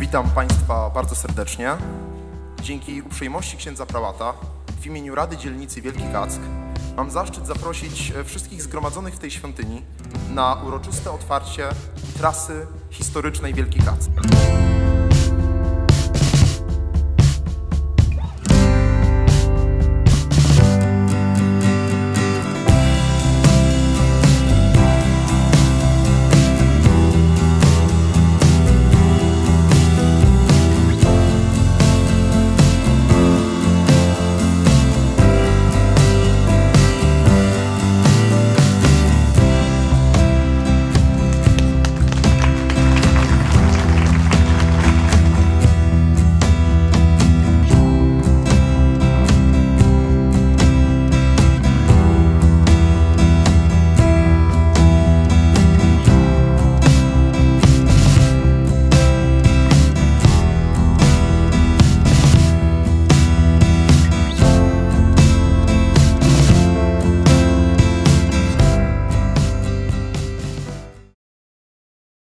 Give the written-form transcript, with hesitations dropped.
Witam Państwa bardzo serdecznie. Dzięki uprzejmości księdza prałata w imieniu Rady Dzielnicy Wielki Kack mam zaszczyt zaprosić wszystkich zgromadzonych w tej świątyni na uroczyste otwarcie trasy historycznej Wielki Kack.